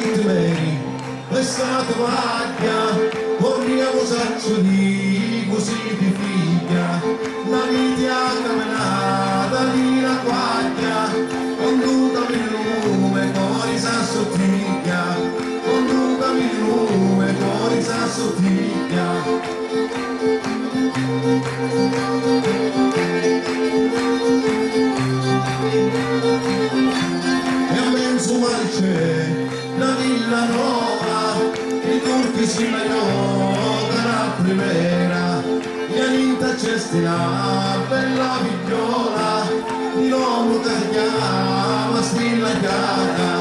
meni, questa tovaglia, corriamo saccio di così di figlia, la vita camminata di la quaglia, conducami il lume, cuori sa sottiglia, conducami il lume, cuori sa sottiglia. La villa nuova, i turchi si giocano la primera, e all'inta c'è la bella vigliola, di l'uomo che chiama stilla chiara.